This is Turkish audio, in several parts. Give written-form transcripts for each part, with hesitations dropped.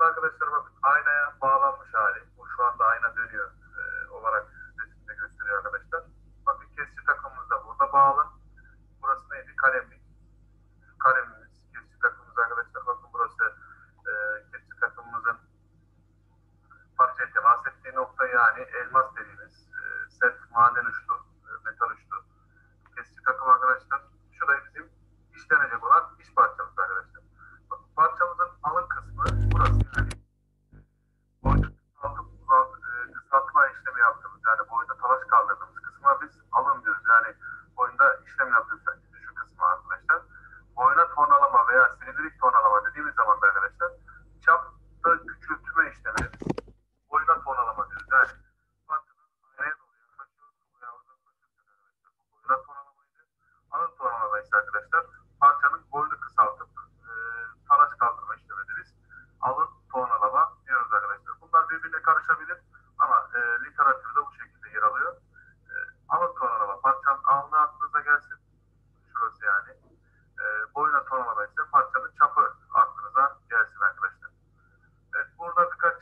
arkadaşlar bakın aynaya bağlanmış hali. Bu şu anda ayna dönüyor olarak resimde gösteriyor arkadaşlar. Bakın kesici takımımız da burada bağlı. Burası neydi? Kalemlik. Kalemimiz, kesici takımımız arkadaşlar. Bakın burası kesici takımımızın parçaya temas ettiği nokta, yani elmas dediğimiz sert maden uçlu, metal uçlu kesici takım arkadaşlar. Şurada bizim işlenecek olan iş parçamız arkadaşlar. Bakın parçamızın alın kısmı burası, yani boyda kısaltma işlemi yaptığımız, yani boyda talaş kaldırdığımız kısma biz alın diyoruz. Yani boyunda işlem yaptığımız şu kısmı arkadaşlar. Boyuna tornalama veya silindirik tornalama dediğimiz zaman da arkadaşlar çapta küçültme işlemi boyuna tornalama diyoruz. Yani parçanın aynaya doğru yaklaşıyoruz veya uzaklaşıyoruz arkadaşlar. Bu boyuna tornalamaydı. Alın tornalama ise arkadaşlar parçanın boyunu kısaltıp talaş kaldırma işlemi deriz. Alın tornalama diyoruz arkadaşlar. Bunlar birbirine karışabilir ama literatürde bu şekilde yer alıyor. Alın tornalama parçanın alnı aklınıza gelsin. Şurası yani. Boyuna tornalama ise parçanın çapı aklınıza gelsin arkadaşlar. Evet, burada birkaç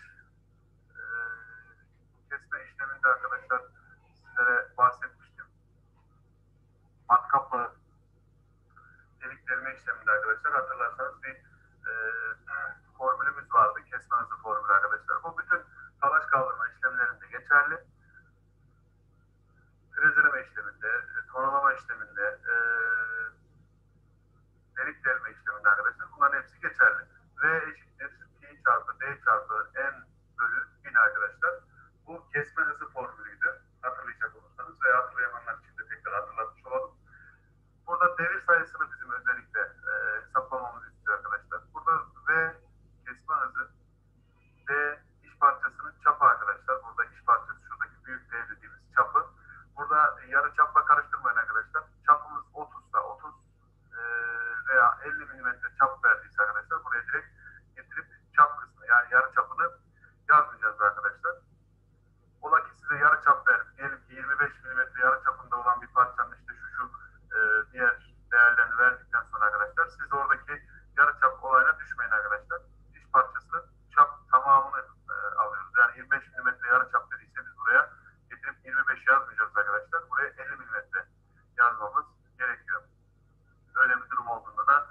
kesme işleminde arkadaşlar sizlere bahsetmiştim. Matkapla delik delme işleminde arkadaşlar hatırlarsanız bir formülümüz vardı. Kesme hızı formülü arkadaşlar. Bu bütün talaş kaldırma işlemlerinde geçerli. Frezereme işleminde, tonalama işleminde, delik delme işleminde arkadaşlar bunların hepsi geçerli. V eşittir P çarpı D çarpı N bölü 1000 arkadaşlar. Bu kesme hızı formülüydü. Hatırlayacak olursanız veya hatırlayanlar için de tekrar hatırlatmış olalım. Burada devir sayısını bizim özellikle hesaplamamızı istiyor arkadaşlar. Burada V kesme hızı, D iş parçasının çapı arkadaşlar. Burada iş parçası şuradaki büyük D dediğimiz çapı. Burada yarı çapla karıştırmayın arkadaşlar. Çapımız 30 ise 30 veya 50 milimetre çap verdiyse arkadaşlar buraya direkt getirip çap kısmı, yani yarı çapını yazmayacağız arkadaşlar. Ola ki size yarı çap verdim. Diyelim ki 25 milimetre yarı çapında olan bir parçanın işte şu diğer değerlerini verdikten sonra arkadaşlar siz oradaki yarı çap olayına düşmeyin arkadaşlar. İş parçasının çap tamamını alıyoruz. Yani 25 milimetre yarı çap dediyse biz buraya getirip 25 yazmayacağız arkadaşlar. Buraya 50 milimetre yazmamız gerekiyor. Öyle bir durum olduğunda da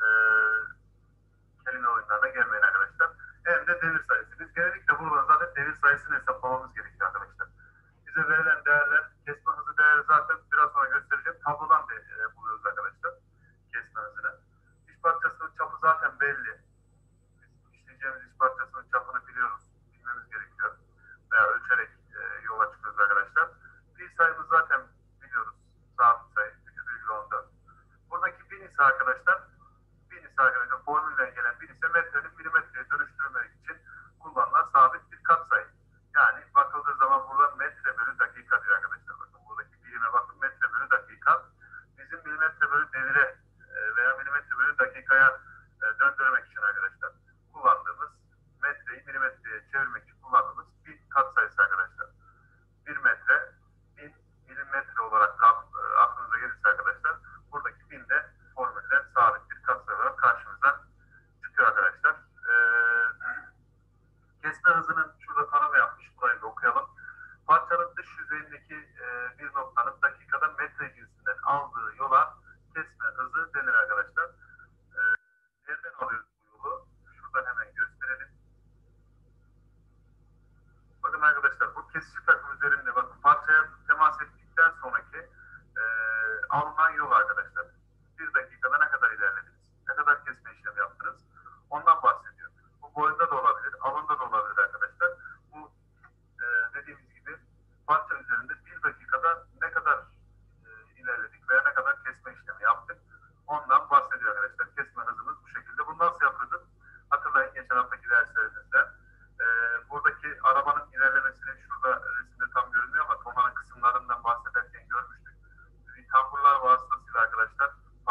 kelime oyunlarına gelmeyin arkadaşlar. Hem de devir sayısı. Biz genellikle burada zaten devir sayısını hesaplamamız gerekiyor arkadaşlar. Bize verilen değerler, kesme hızı değeri zaten biraz sonra göstereceğim. Tablodan buluyoruz arkadaşlar kesme hızını. İş parçasının çapı zaten belli. Biz işleyeceğimiz iş parçasının çapını biliyoruz. Bilmemiz gerekiyor. Veya ölçerek yola çıkıyoruz arkadaşlar. Pi sayımız zaten biliyoruz. Sabit sayı 3,14. Buradaki 1000 ise arkadaşlar formülden gelen 1000 ise metrenin milimetreye dönüştürülmek için kullanılan sabit bir katsayı. Yani bakıldığı zaman burada metre bölü dakika diyor arkadaşlar. Bakın buradaki birime bakın, metre bölü dakika. Bizim milimetre bölü devire veya milimetre bölü dakikaya döndürmek için arkadaşlar kullandığımız, metreyi milimetreye çevirmek için kullandığımız bir katsayısı arkadaşlar. 1 metre 1000 milimetre olarak aklınıza gelirse arkadaşlar buradaki 1000 de formülden sabit bir katsayı olarak karşımıza çıkıyor arkadaşlar. Kesme hızının şurada tanımı yapmış. Burayı da okuyalım. Parçanın dış yüzeyindeki bir noktanın dakikada metre cinsinden aldığı yola kesme hızı denir arkadaşlar. Nereden alıyoruz bu yolu? Şuradan hemen gösterelim. Bakın arkadaşlar bu kesici takım üzerinde bakın parçaya temas ettikten sonraki alınan yol arkadaşlar. Bir dakikada ne kadar ilerlediniz? Ne kadar kesme işlemi yaptınız? Ondan bahsediyor. Bu boyunda da olabilir, alında da olabilir arkadaşlar. Bu dediğimiz gibi parça üzerinde bir dakikada ne kadar ilerledik veya ne kadar kesme işlemi yaptık? Ondan bahsediyor arkadaşlar. Kesme hızımız bu şekilde. Bunu nasıl yapıyorduk? Hatırlayın geçen haftaki derslerinizde. Buradaki arabanın ilerlemesini şurada resimde tam görünmüyor ama tornanın kısımlarından bahsederken görmüştük. Tamburlar vasıtasıyla arkadaşlar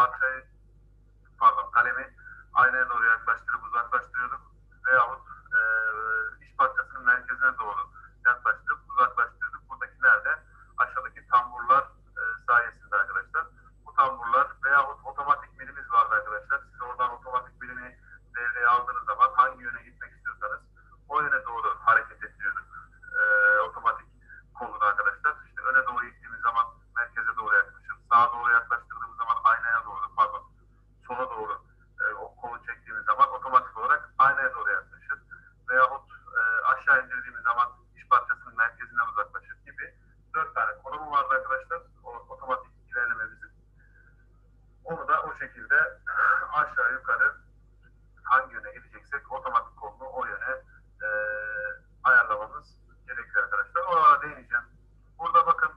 kalemi aynaya doğru yaklaştırıp uzaklaştırıyorduk veyahut iş parçasının merkezine doğru yaklaştırıp uzaklaştırıyorduk. Buradaki nerede? Aşağıdaki tamburlar sayesinde arkadaşlar. Bu tamburlar veyahut otomatik milimiz vardı arkadaşlar. Siz oradan otomatik milimi devreye aldığınız zaman hangi yöne gitmek istiyorsanız de aşağı yukarı hangi yöne gideceksek otomatik kolunu o yöne e, ayarlamamız gerekiyor arkadaşlar. Oralara değineceğim. Burada bakın,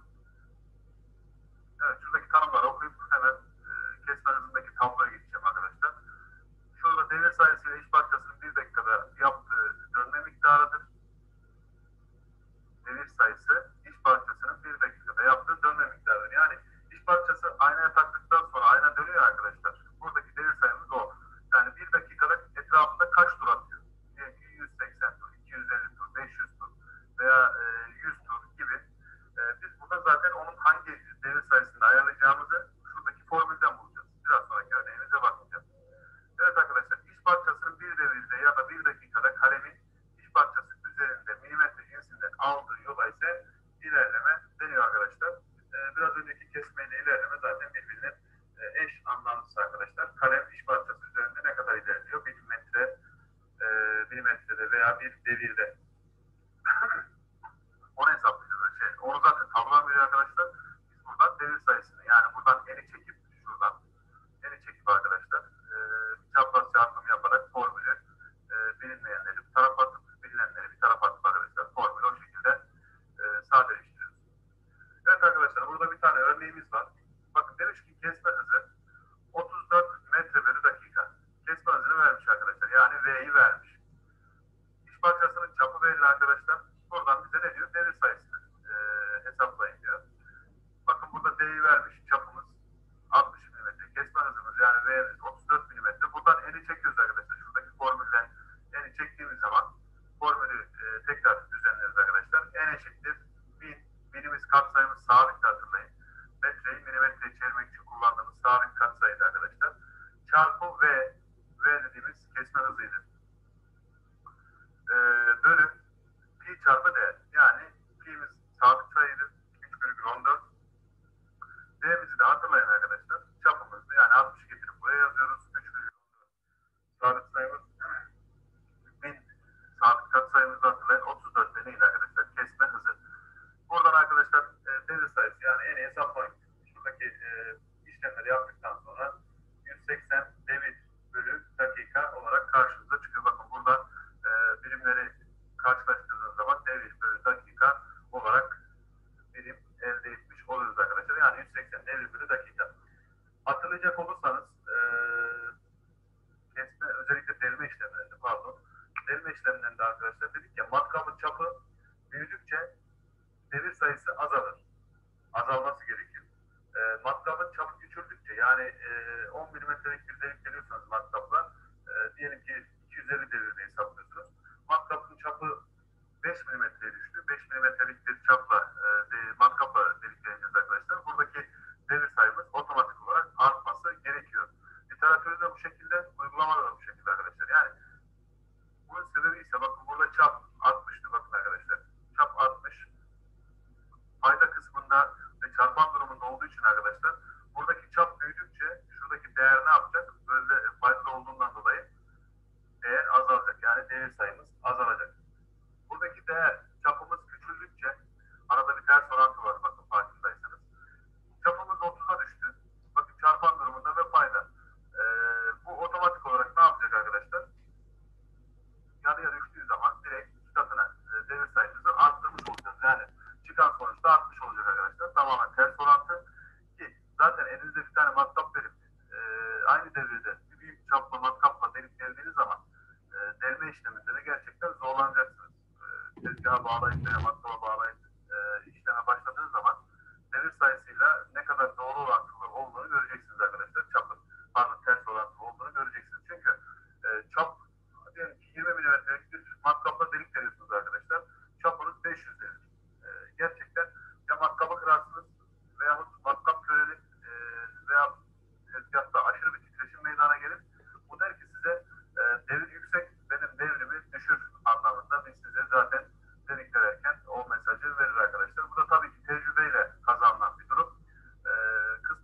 evet, şuradaki tanımları okuyup hemen kesme hızındaki tabloya geçeceğim arkadaşlar. Şurada devir sayısıyla iş parçasının 1 dakikada yaptığı dönme miktarıdır. Devir sayısı iş parçasının 1 dakikada yaptığı dönme miktarıdır. Yani iş parçası aynaya taktıktan sonra ayna dönüyor arkadaşlar. Buradaki devir sayımız o. Yani 1 dakikada etrafında kaç tur atıyor? Diyelim ki 180 tur, 250 tur, 500 tur veya 100 tur gibi. Biz burada zaten onun hangi devir sayısını ayarlayacağımızı şuradaki formülden bulacağız. Biraz sonraki örneğimize bakacağız. Evet arkadaşlar, iş parçasının bir devirde ya da 1 dakikada kalemin iş parçası üzerinde milimetre cinsinden aldığı yola ise ilerleme deniyor arkadaşlar. Biraz önceki kesmeyle ilerleme zaten birbirinin eş anlamlısı arkadaşlar. Kalem iş parçası üzerinde ne kadar ilerliyor? Milimetrede veya bir devirde. Onu hesaplayacağız. Onu zaten tablodan veriyor arkadaşlar. Biz buradan devir sayısını, yani buradan eni çekip şuradan eni çekip arkadaşlar çapraz çarpım yaparak formülü bilinmeyenleri bir tarafa atıp bilinenleri bir tarafa atıp arkadaşlar formülü o şekilde sadeleştiriyoruz. Evet arkadaşlar, burada bir tane örneğimiz var. Bakın, demiş ki kesme hızı 34 metre bölü dakika. Kesme hızını vermiş arkadaşlar. Yani V'yi vermiş. İş parçasının çapı belli arkadaşlar. Buradan bize ne diyor? Devir sayısını hesaplayın diyor. Bakın, burada D'yi vermiş. Çapımız 60 mm. Kesme hızımız yani V'miz 34 mm. Buradan eni çekiyoruz arkadaşlar. Şuradaki formülden eni çektiğimiz zaman formülü tekrar düzenliyoruz arkadaşlar. N eşittir 1000. Binimiz katsayımız sabit, hatırlayın. Metreyi milimetreye çevirmek için kullandığımız sabit katsayıydı arkadaşlar. Çarpı V. V dediğimiz kesme hızıydı. Bölü pi çarpı d. Yani pi'miz sabit sayıdır. 3,14. D'mizi de hatırlayın arkadaşlar. Çapımızdı. Yani 60 getirip buraya yazıyoruz. 3,14 sabit sayımız. 1000 sabit katsayımızı hatırlayın. 34 de neydi arkadaşlar? Kesme hızı. Buradan arkadaşlar devir sayısı yani eni hesaplayın. Şuradaki işlemleri yaptıktan sonra 180 devir bölü dakika olarak karşımıza çıkıyor. Bakın, burada birimleri karşılaştırdığınız zaman devir bölü dakika olarak birim elde etmiş oluyoruz arkadaşlar. Yani 180 devir bölü dakika. Hatırlayacak olursanız kesme, özellikle delme işlemlerinde, delme işlemlerinde arkadaşlar dedik ya, matkabın çapı büyüdükçe devir sayısı azalır. Azalması gerekir. Matkabın çapı küçüldükçe, yani 10 milimetrelik bir delik deliyorsanız matkapla, diyelim ki 250 devirde hesaplıyorsunuz. Matkapın çapı 5 milimetreye düştü. 5 milimetrelik bir çapla matkapla delik deleceğiz arkadaşlar. Buradaki devir sayımız otomatik olarak artması gerekiyor. Literatürde de bu şekilde, uygulamada da bu şekilde arkadaşlar. Yani bunun sebebi ise, bakın, burada çap 60'tı, bakın arkadaşlar. Çap 60. Payda kısmında ve çarpan durumunda olduğu için arkadaşlar, buradaki çap büyüdükçe şuradaki değer ne yapacak? Böyle payda olduğundan dolayı değer azalacak. Yani devir sayımız azalacak. Buradaki değer, çapımız küçüldükçe, arada bir ters orantı var, bakın farkındaysanız. Çapımız 30'a düştü. Bakın, çarpan durumunda ve payda. Bu otomatik olarak ne yapacak arkadaşlar? Yarıya düştüğü zaman direkt iki katına devir sayımızı arttırmış olacağız. Yani çıkan sonuçta artmış olacak arkadaşlar. Tamamen ters orantı. Ki zaten elinizde bir tane matkap verip aynı devirde bir büyük çaplı matkapla delip deldiğiniz zaman delme işleminde de gerçekten zorlanacaksınız. Tezgaha bağlayıp veya matkaba bağlayıp işleme başladığınız zaman devir sayısıyla ne kadar doğru orantılı olduğunu göreceksiniz arkadaşlar. Çapın, ters orantılı olduğunu göreceksiniz. Çünkü çap, diyelim ki 20 milimetrelik bir matkapla delik deliyorsunuz arkadaşlar. Çapınız 500 devir. Gerçekten ya matkabı kırarsınız veyahut matkap köreli veya tezgahta aşırı bir titreşim meydana gelir. Bu der ki size devir yüksek, benim devrimi düşür anlamında. Biz size zaten delik delerken o mesajı verir arkadaşlar. Bu da tabii ki tecrübeyle kazanılan bir durum.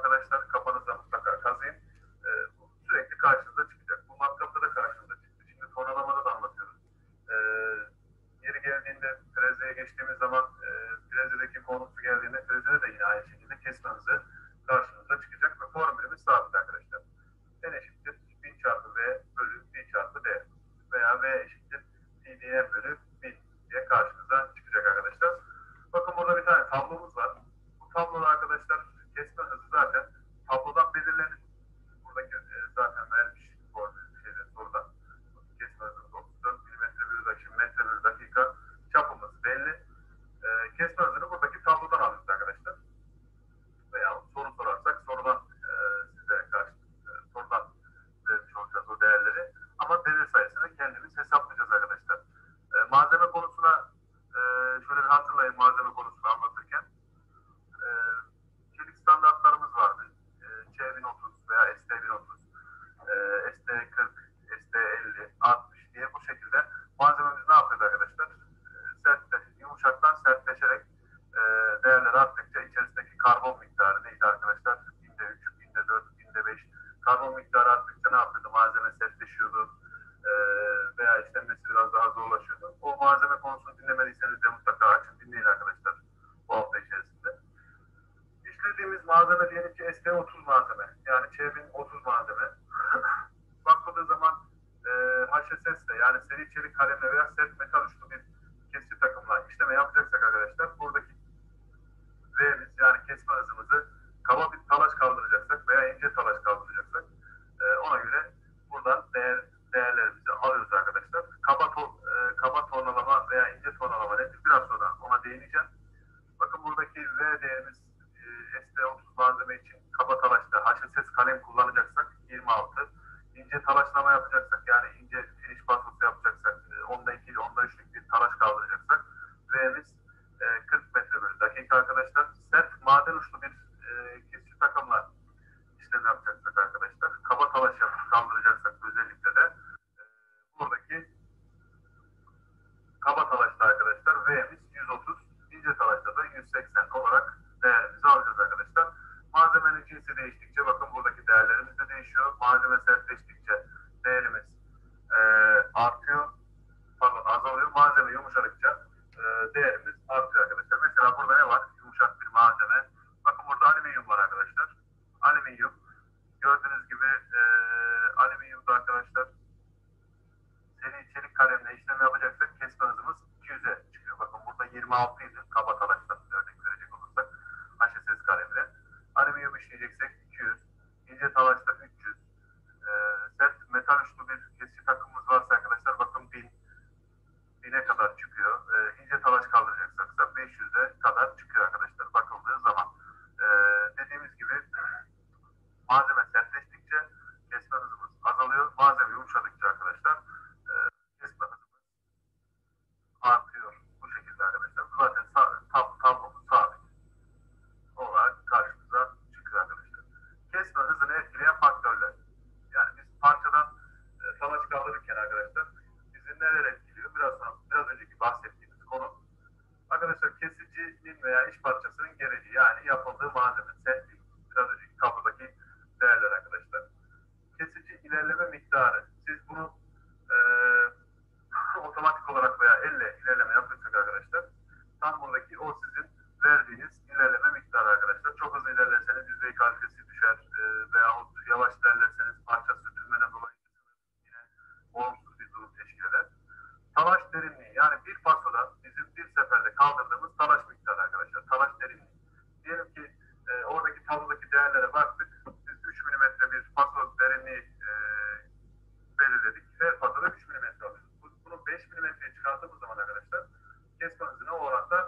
arkadaşlar kafanızda mutlaka kazıyın. Bu sürekli karşınıza çıkacak. Bu matkapta da karşınıza çıktı. Şimdi tonalamada da anlatıyoruz. E, Yeri geldiğinde frezeye geçtiğimiz zaman frezedeki konusu geldiğinde frezede de yine aynı şekilde kesme hızı karşınıza çıkacak ve formülümüz sabit arkadaşlar. N eşittir 1000 çarpı V bölü 1 çarpı D veya V eşittir TDM bölü 1000 diye karşınıza çıkacak arkadaşlar. Bakın burada bir tane tablomuz var. Bu tabloda arkadaşlar kesme hızı zaten tablodan belirlenir. Buradaki zaten vermiş formül soruda. Kesme hızı 34 milimetre bölü dakika, metre bölü dakika, çapımız belli. Kesme hızını buradaki tablodan alıyoruz arkadaşlar. Veya soru sorarsak sorudan size karşı sorudan vermiş olacağız o değerleri. Ama devir sayısını kendimiz hesaplayacağız arkadaşlar. Malzeme konusuna şöyle bir hatırlayın malzeme konusunu anlatırken. E, Çelik standartlarımız vardı. C1030 veya ST1030, ST40, ST50, 60 diye bu şekilde malzememiz ne yapıyordu arkadaşlar? Yumuşaktan sertleşerek değerler arttıkça içerisindeki karbon miktarı neydi arkadaşlar? Binde 3, binde 4, binde 5. Karbon miktarı arttıkça ne yapıyordu? Malzeme sertleşiyordu veya işlenmesi biraz daha zorlaşıyordu. O malzeme konusunu dinlemediyseniz de mutlaka açın dinleyin arkadaşlar bu hafta içerisinde. İşlediğimiz malzeme diyelim ki ST30 malzeme. Yani C1030 malzeme. Bakıldığı zaman HSS ile yani seri çelik kalemle veya sert metal uçlu bir kesici takımla işleme yapacaksak arkadaşlar buradaki V'miz yani kesme hızımızı kaba bir talaş kaldıracaksak veya ince talaş kaldıracaksak ona göre buradan değerlerimizi alıyoruz arkadaşlar. Kaba tonalama veya ince tonalama nedir? Biraz sonra ona değineceğim. Bakın buradaki V değerimiz ST30 malzeme için kaba talaşta HSS kalem kullanacaksak 26. İnce talaşlama yapacaksak yani ince finish pasosu yapacaksak 10'da 2 ile 10'da 3'lük bir talaş kaldıracaksak V'miz 40 metre bölü dakika arkadaşlar. Sert maden uçlu bir kesici takımla işlem yapacaksak arkadaşlar kaba talaş yapıp kaldıracaksak özellikle de buradaki kaba talaşta arkadaşlar V'miz 130, ince talaşta da 180 olarak değerimizi alacağız arkadaşlar. Malzemenin cinsi değiştikçe bakın buradaki değerlerimiz de değişiyor. Malzeme sertleştikçe değerimiz artıyor. Pardon azalıyor. Malzeme yumuşadıkça değerimiz artıyor arkadaşlar. Mesela burada ne var? Yumuşak bir malzeme. Bakın burada alüminyum var arkadaşlar. Alüminyum. Gördüğünüz gibi alüminyumda arkadaşlar seri çelik kalemle işlem yapacaksak kesme hızımız 200'e çıkıyor. Bakın burada 26 idi. Kaba talaştan örnek verecek olursak HSS kalemle. Alüminyum işleyeceksek 200. İnce talaşta 300. Sert metal uçlu bir kesici takımımız varsa arkadaşlar bakın 1000'e kadar çıkıyor. İnce talaş kaldıracaksak da 500'e kadar çıkıyor arkadaşlar bakıldığı zaman. Dediğimiz gibi malzeme sertleştikçe kesme hızımız azalıyor. Malzeme yumuşadıkça arkadaşlar kesme hızımız artıyor. Bu şekilde arkadaşlar. Zaten tablomuz sabit olarak karşımıza çıkıyor arkadaşlar. Kesme hızını etkileyen faktörler. Yani biz parçadan talaş kaldırırken arkadaşlar bizi neler etkiliyor? Biraz önceki bahsettiğimiz konu. Arkadaşlar kesicinin veya iş parçasının gereci yani yapıldığı malzeme, sertlik, biraz önceki tablodaki değerler arkadaşlar. Kesici ilerleme miktarı. Siz bunu otomatik olarak veya elle ilerleme yapıyorsak arkadaşlar tam buradaki o sizin verdiğiniz ilerleme miktarı arkadaşlar. Çok hızlı ilerlerseniz yüzey kalitesi düşer veya yavaş ilerlerseniz parça sürtünmeden dolayı yine olumsuz bir durum teşkil eder. Talaş derinliği yani bir pasoda bizim bir seferde kaldırdığımız talaş miktarı arkadaşlar. Talaş derinliği. Diyelim ki oradaki tablodaki değerlere baktık. Biz 3 mm bir paso derinliği belirledik. Her pasoda 3 mm alıyoruz. Bunu 5 mm'ye çıkardığımız zaman arkadaşlar kesme hızını o oranda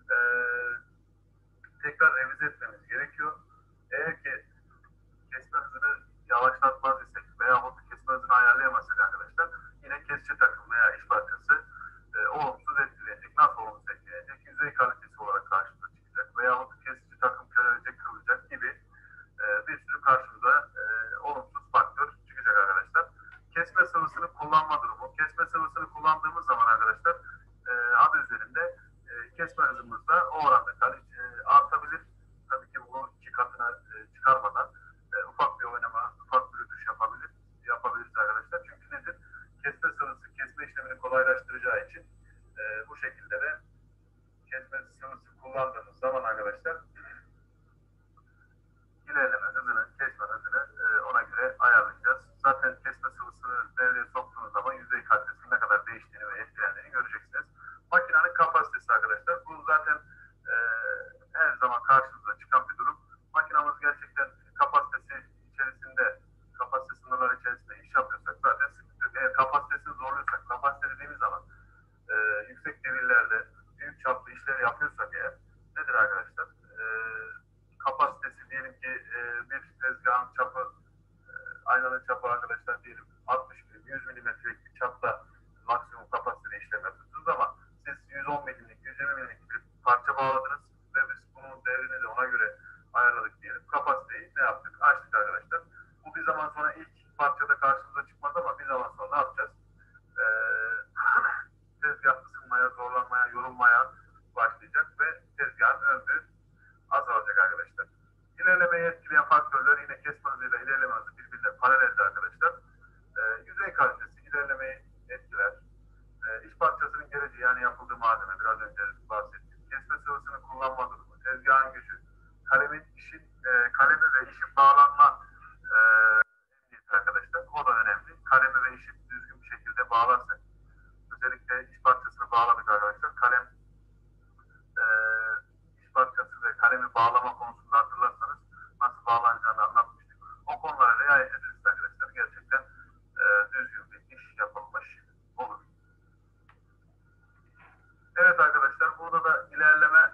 tekrar revize etmemiz gerekiyor. Eğer ki kesme hızını yavaşlatmaz isek veya kesme hızını ayarlayamazsak arkadaşlar yine kesici takım veya iş parçası olumsuz etkilenecek. Nasıl olumsuz etkilenecek? Yüzey kalitesi olarak karşımıza çıkacak veya kesici takım körelecek, kırılacak gibi bir sürü karşımıza olumsuz faktör çıkacak arkadaşlar. Kesme sıvısını kullanma durumu. Kesme sıvısını kullandığımız zaman arkadaşlar adı üzerinde kesme hızımız da o oranda artabilir. Tabii ki bu 2 katına çıkarmadan ufak bir oynama, ufak bir rütuş yapabiliriz arkadaşlar. Çünkü nedir? Kesme sıvısı kesme işlemini kolaylaştıracağı için bu şekilde de kesme sıvısı kullandığımız zaman arkadaşlar ilerleme hızını, kesme hızını ona göre ayarlayacağız. Zaten kesme sıvısını devreye soktuğunuz zaman yüzey kalitesinin ne kadar değiştiğini ve etkilendiğini göreceksiniz. Makinenin kapasitesi arkadaşlar. Bu zaten her zaman karşımıza çıkan bir durum. Makinamız gerçekten kapasite sınırları içerisinde iş yapıyorsak zaten sıkıntı. Eğer kapasitesini zorluyorsak, kapasite dediğimiz zaman yüksek devirlerde büyük çaplı işler yapıyorsak eğer nedir arkadaşlar? Kapasitesi diyelim ki bir tezgahın çapı aynanın çapı arkadaşlar diyelim 60 milim, 100 milimetrelik bir çapta maksimum kapasiteli işlem yapıyorsunuz ama siz 110 milimlik, 120 milimlik bir parça bağladınız ve biz bunun devrini de ona göre ayarladık diyelim. Kapasiteyi ne yaptık? Açtık arkadaşlar. Bu bir zaman sonra ilk parçada karşımıza çıkmaz ama bir zaman sonra ne yapacağız? Tezgah ısınmaya, zorlanmaya, yorulmaya başlayacak ve tezgahın ömrü azalacak arkadaşlar. İlerlemeyi etkileyen faktörler yine kesme hızıyla ilerleme hızı birbirine paraleldi arkadaşlar. Yüzey kalitesi ilerlemeyi etkiler. İş parçasının geleceği yani yapıldığı malzeme biraz önce bahsettim. Kesme sıvısını kullanma durumu, tezgahın gücü, kalemi ve işin bağlanma emniyeti arkadaşlar. O da önemli. Kalemi ve işi düzgün bir şekilde bağlarsak. Özellikle iş parçasını bağladık arkadaşlar. İş parçası ve kalemi bağlama konusunda hatırlarsanız nasıl bağlanacağını anlatmıştık. O konulara riayet edilirse arkadaşlar gerçekten düzgün bir iş yapılmış olur. Evet arkadaşlar burada da ilerleme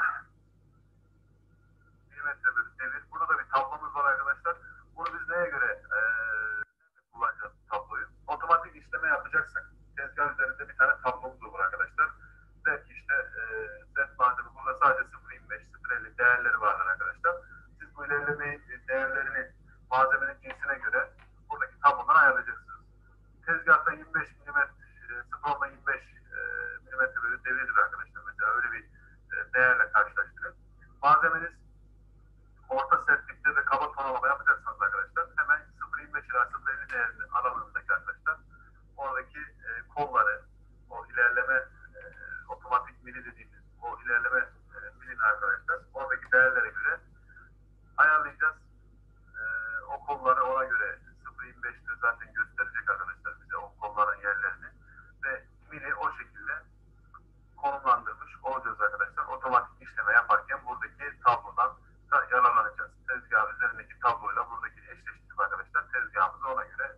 milimetre bölü devir. Burada da bir tablomuz var arkadaşlar. Bunu biz neye göre kullanacağız tabloyu? Otomatik işleme yapacaksak tezgah üzerinde bir tane tablomuz olur arkadaşlar. Belki işte set malzeme burada sadece 0.25, 0.50 değerleri vardır arkadaşlar. Siz bu ilerleme değerlerini malzemenin cinsine göre buradaki tablodan ayarlayacaksınız. Tezgahta 25 mm, 0.25 milimetre bölü devirdir arkadaşlar. Mesela öyle bir değerle karşılaştırın. Malzemeniz orta sertlikte ve kaba tonalama yapacaksanız arkadaşlar hemen 0.25 ila 0.50 değerli aralığındaki arkadaşlar oradaki kolları, o ilerleme otomatik mili dediğimiz o ilerleme milini arkadaşlar oradaki değerlere göre ayarlayacağız. O kolları ona göre 0.25'te zaten gösterecek arkadaşlar bize o kolların yerlerini ve mili o şekilde konumlandırmış olacağız arkadaşlar. Otomatik işleme yaparken buradaki tablodan da yararlanacağız. Tezgah üzerindeki tabloyla buradaki eşleştirip arkadaşlar tezgahımızı ona göre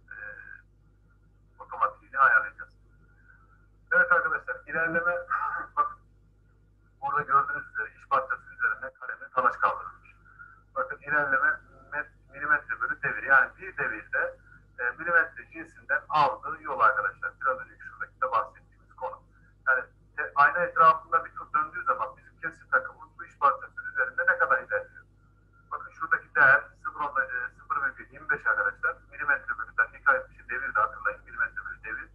otomatiğini ayarlayacağız. Evet arkadaşlar ilerleme bakın burada gördüğünüz üzere iş parçası üzerinde kalemi talaş kaldırılmış. Bakın ilerleme milimetre bölü devir yani bir devirde milimetre cinsinden aldığı yol arkadaşlar. Biraz önceki şuradaki de bahsettiğimiz konu. Yani ayna etrafında bir tur döndüğü zaman bizim kesir takımımız bu iş parçası üzerinde ne kadar ilerliyor? Bakın şuradaki değer 0,25 arkadaşlar. Milimetre bölü dakika etmişi devir de hatırlayın. Milimetre bölü devir.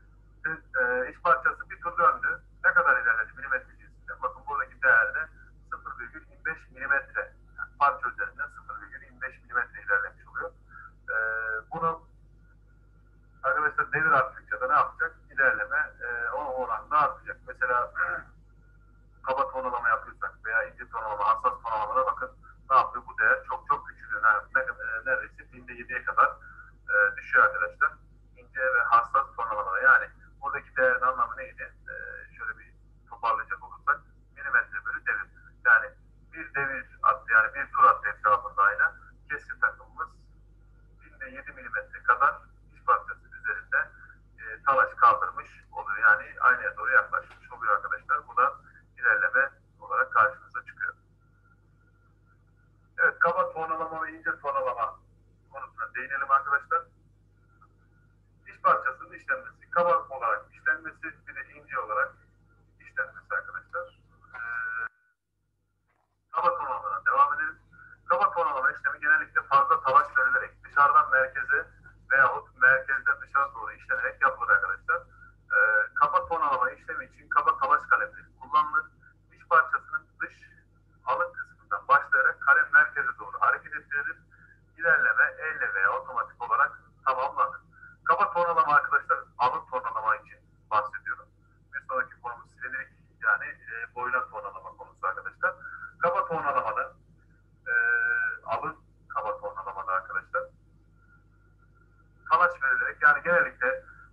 İş parçası bir tur döndü. Ne kadar ilerledi milimetre cinsinden? Bakın buradaki değerde 0,25 milimetre. Yani parça üzerinden 0,25 milimetre ilerlemiş oluyor. Bunu arkadaşlar devir arttıkça da ne yapacak? İlerleme o oranda artacak. Mesela kaba tonalama yapıyorsak veya ince tonalama, hassas tonalamada bakın ne yapıyor? Bu değer çok çok küçülüyor. Neredeyse binde 7'ye kadar düşüyor arkadaşlar. İnce ve hassas tonalamada. Yani buradaki değerin anlamı neydi? Şöyle bir toparlayacak olursak milimetre bölü devir. Yani bir devir attı yani bir tur attı etrafında ayna. Kesir takımımız binde 7 milimetre kadar iş parçası üzerinde talaş kaldırmış oluyor. Yani aynaya doğru yaklaşmış oluyor arkadaşlar. Bu da ilerleme olarak karşımıza çıkıyor. Evet, kaba tonalama ve ince tonalama konusuna değinelim arkadaşlar. İş parçasının işlenmesi, kaba olarak işlenmesi, bir de ince olarak işlenmesi arkadaşlar. Kaba tonalamadan devam edelim. Kaba tonalama işlemi genellikle fazla talaş verilerek dışarıdan merkeze veyahut merkezden dışarı doğru işlenerek yapılır arkadaşlar. Kaba tonalama işlemi için kaba talaş kalemleri kullanılır. İş parçasının dış alık kısmından başlayarak kalem merkeze doğru hareket getirelim. İlerleme elle veya otomatik olarak tamamlanır. Kaba tornalama arkadaşlar alın tornalama için bahsediyorum. Bir sonraki konumuz silindirik yani boyuna tornalama konusu arkadaşlar. Kaba tornalamada alın kaba tornalamada arkadaşlar talaş verilerek yani genellikle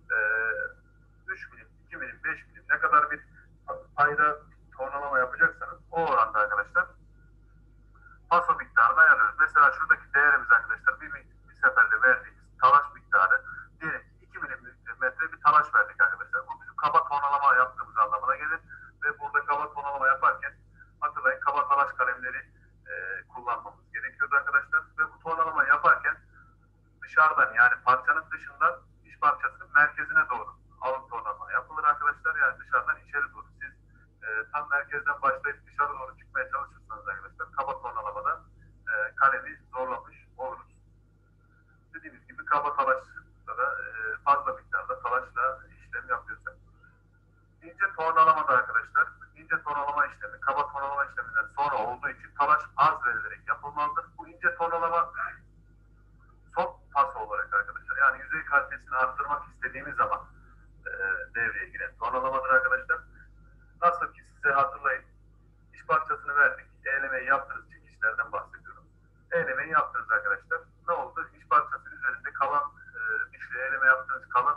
3 milim, 2 milim, 5 milim ne kadar bir payda tornalama yapacaksanız o oranda arkadaşlar paso miktarını ayarlıyoruz. Mesela şuradaki değerimiz arkadaşlar bir seferde verdiğimiz talaş miktarı diyelim ki 2 milimetre bir talaş verdik arkadaşlar. Bu bizim kaba tornalama yaptığımız anlamına gelir ve burada kaba tornalama yaparken hatırlayın kaba talaş kalemleri kullanmamız gerekiyordu arkadaşlar ve bu tornalama yaparken dışarıdan yani parçanın dışından iç parçasının merkezine doğru alın tornalama yapılır arkadaşlar. Yani dışarıdan içeri doğru. Siz tam merkezden başlayıp dışarı doğru çıkmaya çalışırsanız arkadaşlar kaba tornalamada kalemi zorlamış oluruz. Dediğimiz gibi kaba talaşta da fazla miktarda talaşla işlem yapıyorsak. İnce tornalamada arkadaşlar ince tornalama işlemi kaba tornalama işleminden sonra olduğu için talaş az verilerek yapılmalıdır. Bu ince tornalama son pas olarak arkadaşlar yani yüzey kalitesini arttırmak istediğimiz zaman devreye giren tornalamadır arkadaşlar. Nasıl ki size hatırlayın iş parçasını verdik. Eğlemeyi yaptığınız çekişlerden bahsediyorum. Eğlemeyi yaptınız arkadaşlar. Ne oldu? İş parçası üzerinde kalan dişle eğleme yaptığınız kalın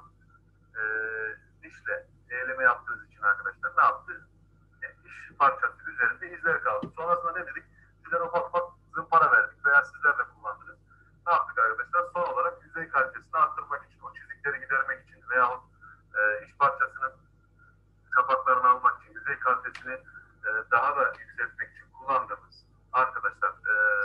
dişle eğleme yaptığınız için arkadaşlar ne yaptı? İş parçası üzerinde izler kaldı. Sonrasında ne dedik? Sizlere ufak ufak zımpara verdik veya sizler de kullandınız. Ne yaptık arkadaşlar? Son olarak yüzey kalitesini arttırmak için, o çizikleri gidermek için veyahut iş parçasının kapaklarını almak için, yüzey kalitesini daha da yükseltmek için kullandığımız arkadaşlar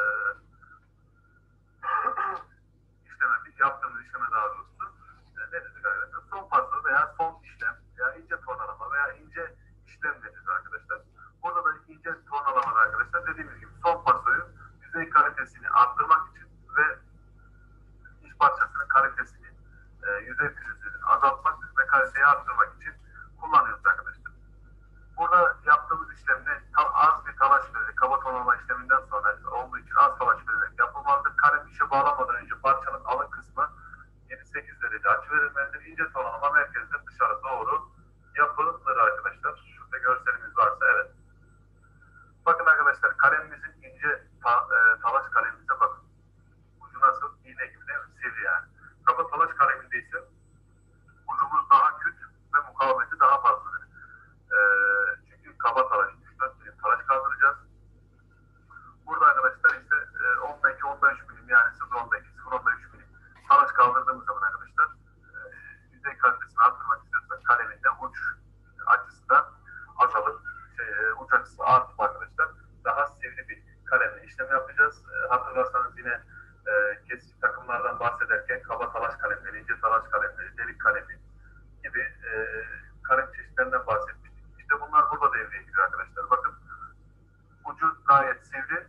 yaptığımız işleme daha doğrusu ne dedik arkadaşlar? Son pasta veya son işlem veya ince tornalama veya ince işlem deriz arkadaşlar. Burada da ince tornalamada arkadaşlar dediğimiz gibi son pasoyu yüzey kalitesini arttırmak için ve iç parçasının kalitesini yüzey pürüzlerini azaltmak ve kaliteyi arttırmak için kullanıyoruz arkadaşlar. Burada yaptığımız işlemde az bir talaş vererek kaba tonlama işleminden sonra olduğu için az talaş vererek yapılmalıdır. Kalem işe bağlamadan önce parçanın alın kısmı 7-8 derece açı verilmelidir. İnce tonlama merkezden dışarı doğru yapılır arkadaşlar. Şurada görselimiz varsa evet. Bakın arkadaşlar kalemimizin ince talaş kalemimize bakın. Ucu nasıl? İğne gibi değil mi? Sivri yani. Kaba talaş kaleminde ise ucumuz daha küt ve mukavemeti daha fazladır. Çünkü kaba talaş, 3-4 milim talaş kaldıracağız. Burada arkadaşlar işte 10'daki 13 milim yani 0.10'daki 0.3 milim talaş kaldırdığımız zaman arkadaşlar yüzey kalitesini arttırmak istiyorsak kaleminde uç açısı da azalır. Uç açısı artıp arkadaşlar daha sivri bir kalemle işlem yapacağız. Hatırlarsanız yine kesici takımlardan bahsederken kaba talaş kalemleri, ince talaş kalemleri, delik kalemi gibi kalem çeşitlerinden bahsetmiştik. İşte bunlar burada devreye giriyor arkadaşlar. Bakın ucu gayet sivri.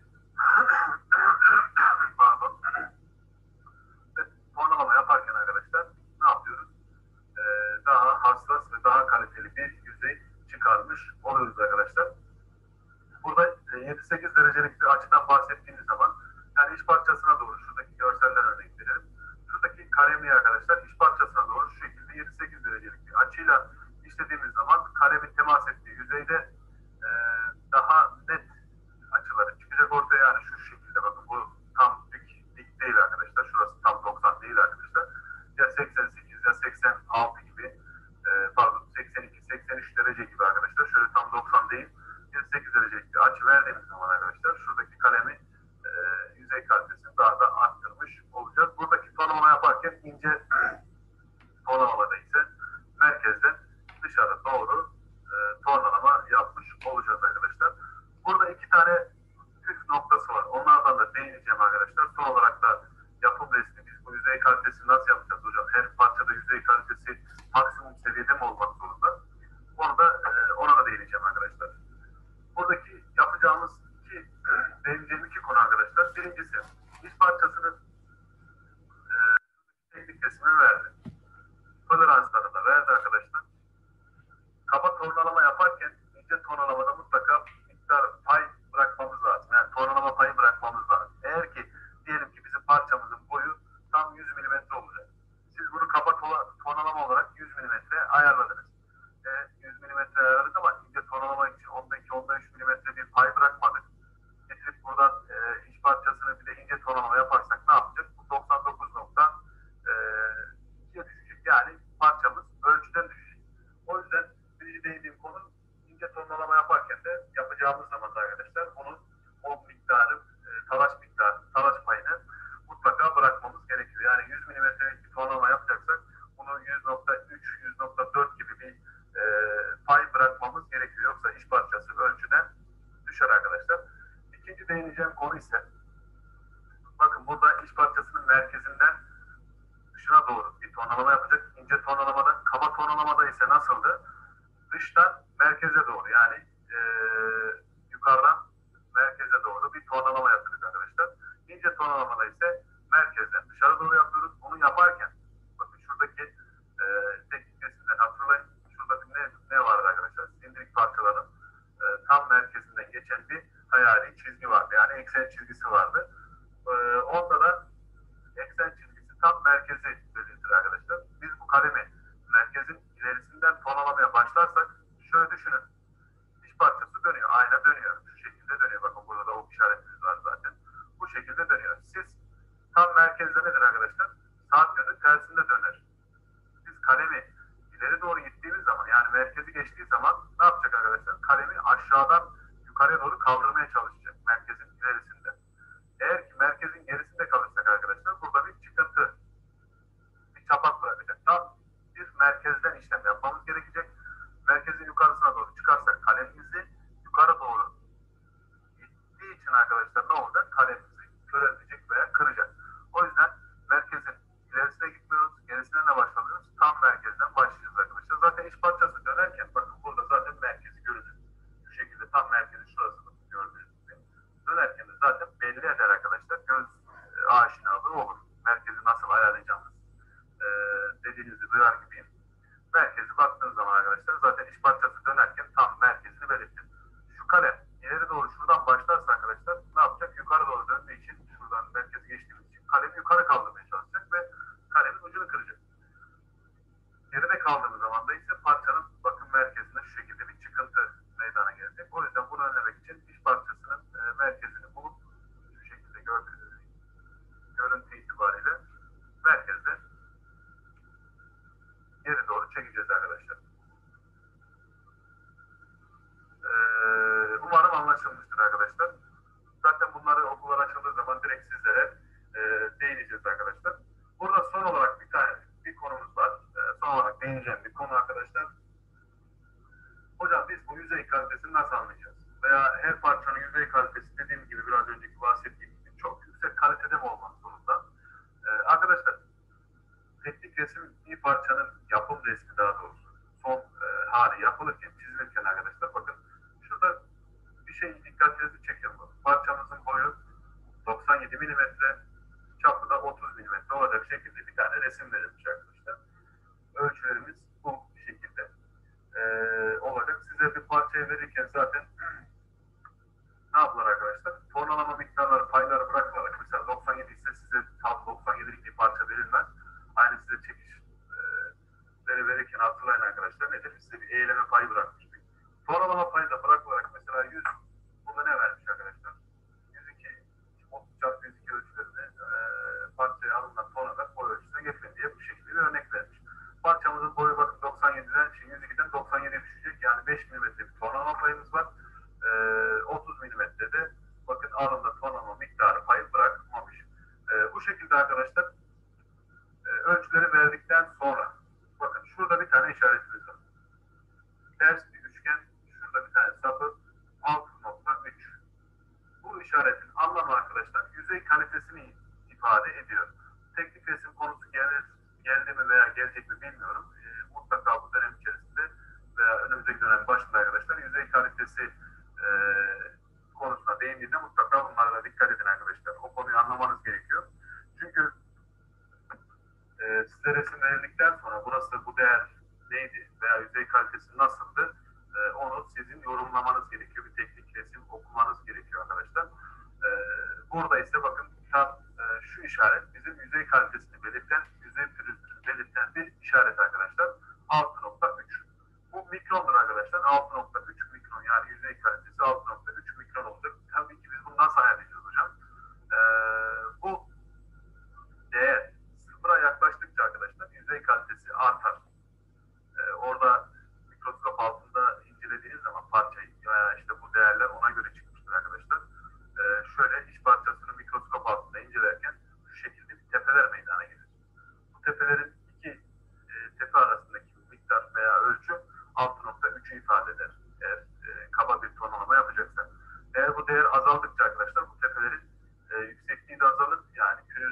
Pardon. Ve tornalama yaparken arkadaşlar ne yapıyoruz? Daha hassas ve daha kaliteli bir yüzey çıkarmış oluyoruz arkadaşlar. Burada 7-8 derecelik bir açıdan bahsettiğimiz zaman yani iç parçasına doğru şuradaki görselden örnek verelim. Şuradaki kalemliği arkadaşlar iç parçasına doğru şu şekilde 7-8 derecelik bir açıyla işlediğimiz zaman kalemin temas ettiği yüzeyde daha net açıları çıkacak ortaya yani şu şekilde bakın bu tam dik değil arkadaşlar. Şurası tam 90 değil arkadaşlar. Ya 88 ya 86 gibi pardon 82-83 derece gibi arkadaşlar. Şöyle tam 90 değil. 7-8 derecelik bir açı verdiğimiz zaman arkadaşlar şuradaki kalemi yüzey kalitesini daha da arttırmış olacağız. Buradaki tonlama yaparken ince tonlamada ise merkezden dışarı doğru tonlama yapmış olacağız arkadaşlar. Burada iki tane püf noktası var. Onlardan da değineceğim arkadaşlar. Son olarak da yapım resmi biz bu yüzey kalitesini nasıl yapacağız hocam? Her parçada yüzey kalitesi maksimum seviyede mi olmak zorunda? Ona da değineceğim arkadaşlar. Buradaki yapacağımız değineceğim iki konu arkadaşlar. Birincisi iç parçasının teknik resmini verdi. Toleranslarını da verdi arkadaşlar. Kaba tornalama yaparken ince tornalamada mutlaka miktar pay bırakmamız lazım. Yani tornalama payı bırakmamız lazım. Eğer ki burada iç parçasının merkezinden dışına doğru bir tonalama yapacak. İnce tonalamada, kaba tonalamada ise nasıldı? Dıştan merkeze doğru, yani yukarıdan merkeze doğru bir tonalama yapıyoruz arkadaşlar. İnce tonalamada ise merkezden dışarı doğru yapıyoruz. Onu yaparken bakın şuradaki teknik resimden hatırlayın. Şurada ne vardı arkadaşlar? Silindirik parçaların tam merkezinden geçen bir hayali çizgi vardı. Yani eksen çizgisi vardı. Onda da eksen çizgisi tam merkezi belirtir arkadaşlar. Biz bu kalemi merkezin ilerisinden tonalamaya başlarsak şöyle düşünün. Diş parçası dönüyor. Ayna dönüyor. Şu şekilde dönüyor. Bakın burada da ok işaretimiz var zaten. Bu şekilde dönüyor. Siz tam merkezde nedir arkadaşlar? Saat yönü tersinde döner. Biz kalemi ileri doğru gittiğimiz zaman, yani merkezi geçtiği zaman ne yapacak arkadaşlar? Kalemi aşağıdan yukarıya doğru kaldırmaya çalışacak. Merkezin ilerisinde. Eğer ki merkezin gerisinde kalırsak arkadaşlar burada bir çıkıntı, bir çapak bırakacak. Tam bir merkezden işlem yapmamız gerekecek. Merkezin yukarısına doğru çıkarsak kalemimizi yukarı doğru gittiği için arkadaşlar ne olacak? Kalemimizi köreltecek veya kıracak. O yüzden merkezin ilerisine gitmiyoruz. Gerisine ne başlamıyoruz? Tam merkezden başlayacağız arkadaşlar. Zaten iç parçası dönerken bakın burada zaten merkezi görünür. Şu şekilde tam merkezi şurasını gördüğünüz gibi. Dönerken de zaten belli eder arkadaşlar. Göz aşinalığı olur. Merkezi nasıl ayarlayacağımız dediğinizi duyar gibiyim. Merkezi baktığınız zaman arkadaşlar zaten iç parçası dönerken tam merkezini belirtir. Şu kalem ileri doğru şuradan başlarsa arkadaşlar ne yapacak? Yukarı doğru döndüğü için şuradan merkezi geçtiğimiz için kalemi yukarı kaldırmaya çalışacak ve kalemin ucunu kıracak. Geride kaldığımız zaman da ise parçanın bakım merkezinde şu şekilde bir çıkıntı meydana gelecek. O yüzden bunu önlemek için iç parçasının merkezini bulup şu şekilde görüntü itibariyle merkezde geri doğru çekeceğiz arkadaşlar. Umarım anlaşılmıştır arkadaşlar. Zaten bunları okullar açıldığı zaman direkt sizlere değineceğiz arkadaşlar. Burada son olarak bir konumuz var. Son olarak değineceğim bir konu arkadaşlar. Hocam biz bu yüzey kalitesini nasıl anlayacağız? Veya her parçanın yüzey kalitesi dediğim gibi biraz önceki bahsettiğim gibi çok yüksek kalitede mi olmak zorunda? Arkadaşlar teknik resim bir parçanın yapım resmi daha doğrusu son hali yapılırken, çizilirken arkadaşlar bakın şurada bir şey dikkatinizi çekiyor. Parçamızın boyu 97 milimetre, çapı da 30 milimetre olacak şekilde bir tane resim verilmiş arkadaşlar. Ölçülerimiz bu şekilde olacak. Size bir parçayı verirken zaten ne yapılır arkadaşlar? Tonalama miktarları, payları bırakılarak mesela 97 ise size tam 97'lik bir parça verilmez. Aynı size çekişleri verirken hatırlayın arkadaşlar nedir? Size bir eğleme payı bırakmıştık. Tonalama payı da bırakılarak mesela 100, burada ne vermiş arkadaşlar? 102, 30x102 ölçülerinde parçaya alınan tonada boy ölçüsüne getirin diye bu şekilde bir örnek vermiş. Parçamızın boyu bakın 97'den, 102'den 97'ye düşecek. Yani 5 mm bir tonalama payımız var. 30 milimetrede bakın alımda tonlama miktarı payı bırakılmamış. Bu şekilde arkadaşlar ölçüleri verdikten sonra bakın şurada bir tane işaretimiz var. Ters bir üçgen, şurada bir tane sapı 6.3. Bu işaretin anlamı arkadaşlar yüzey kalitesini ifade ediyor. Teknik resim konusu geldi mi veya gelecek mi bilmiyorum. Mutlaka bu dönem içerisinde veya önümüzdeki dönem başında arkadaşlar yüzey kalitesi konusuna değindiğinde mutlaka bunlara da dikkat edin arkadaşlar. O konuyu anlamanız gerekiyor. Çünkü size resim verildikten sonra burası bu değer neydi veya yüzey kalitesi nasıldı onu sizin yorumlamanız gerekiyor. Bir teknik resim okumanız gerekiyor arkadaşlar. Burada ise bakın tam şu işaret bizim yüzey kalitesini belirten, yüzey pürüzlüğünü belirten bir işaret arkadaşlar. 6.3. Bu mikrondur arkadaşlar. 6.3 mikron yani yüzey kalitesi 6.3 mikron olacak. Tabii ki biz bunu nasıl ayarlayacağız hocam? Bu değer sıfıra yaklaştıkça arkadaşlar yüzey kalitesi artar. Orada mikroskop altında incelediğiniz zaman parçayı veya işte bu değerler ona göre çıkmıştır arkadaşlar. Şöyle iç parçasını mikroskop altında incelerken şu şekilde bir tepeler meydana gelir. Bu tepelerin iki tepe arasındaki miktar veya ölçü 6.3'ü ifade eder. Eğer kaba bir tonlama yapacaksak. Eğer bu değer azaldıkça arkadaşlar bu tepelerin yüksekliği de azalır. Yani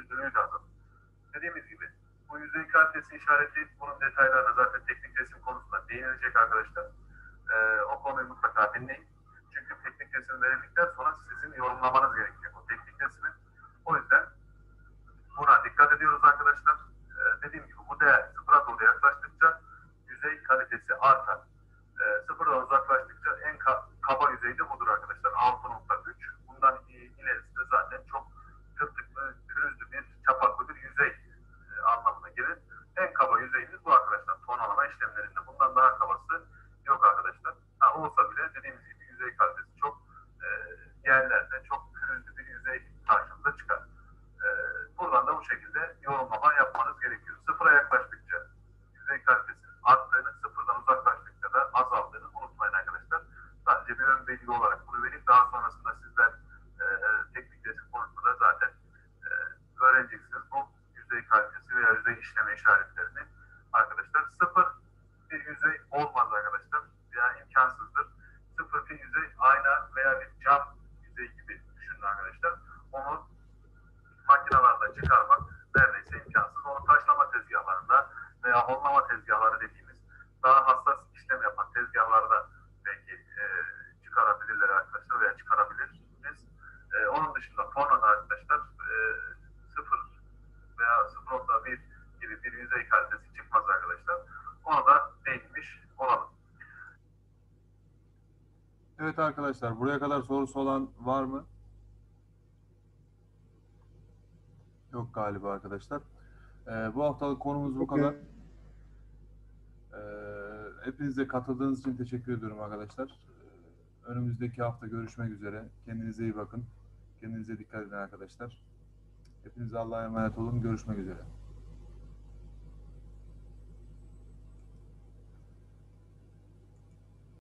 çözünürlüğü lazım. Dediğimiz gibi bu yüzey kalitesi işareti, bunun detaylarına zaten teknik resim konusunda değinilecek arkadaşlar. O konuyu mutlaka dinleyin. Çünkü teknik resim verildikten sonra sizin yorumlamanız gerekecek o teknik resmi. O yüzden buna dikkat ediyoruz arkadaşlar. Dediğim gibi bu değer sıfıra doğru yaklaştıkça yüzey kalitesi artar. Sıfırdan uzaklaştıkça en kaba yüzey de budur arkadaşlar. 6.3. Bundan ilerisi de zaten çok tırtıklı, pürüzlü bir, çapaklı bir yüzey anlamına gelir. En kaba yüzeyimiz bu arkadaşlar. Tonalama işlemlerinde bundan daha kabası yok arkadaşlar. Olsa bile dediğimiz gibi yüzey kalitesi çok yerlerde çok pürüzlü bir yüzey karşımıza çıkar. Buradan da bu şekilde yorumlama yapmanız gerekiyor. Sıfıra yaklaştıkça yüzey kalitesinin arttığını, sıfırdan uzaklaştıkça da azaldığını unutmayın arkadaşlar. Sadece bir ön bilgi olarak bunu vereyim. Daha sonrasında sizler teknik resim konusunda zaten öğreneceksiniz. Bu yüzey kalitesi veya yüzey işleme işaretlerini arkadaşlar. Sıfır bir yüzey olmaz arkadaşlar. Yani imkansızdır. Sıfır bir yüzey ayna veya bir cam yüzey gibi düşünün arkadaşlar. Onu makinelerden çıkarmak neredeyse imkansız. Onu taşlama tezgahlarında veya honlama tezgahları dediğimiz daha hassas işlem yapan tezgahlarda belki çıkarabilirler arkadaşlar veya çıkarabiliriz. Onun dışında tornada arkadaşlar sıfır veya 0.1 gibi bir yüzey kalitesi çıkmaz arkadaşlar. Ona da değinmiş olalım. Evet arkadaşlar, buraya kadar sorusu olan var mı? Yok galiba arkadaşlar. Bu haftalık konumuz bu kadar. Hepinize katıldığınız için teşekkür ediyorum arkadaşlar. Önümüzdeki hafta görüşmek üzere. Kendinize iyi bakın. Kendinize dikkat edin arkadaşlar. Hepinize Allah'a emanet olun. Görüşmek üzere.